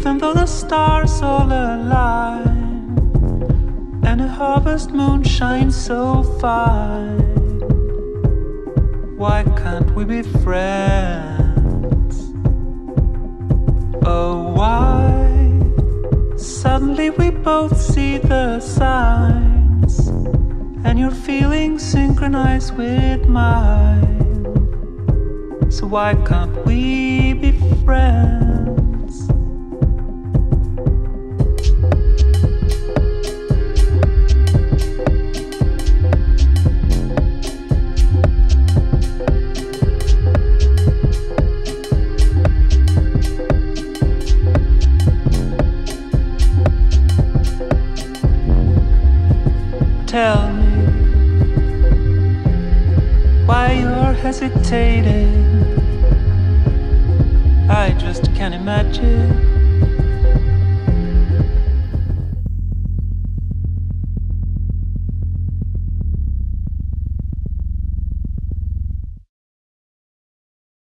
even though the stars all align and a harvest moon shines so fine. Why can't we be friends? Oh, why? Suddenly we both see the signs, and your feelings synchronize with mine. So why can't we be friends? Tell me why you're hesitating. I just can't imagine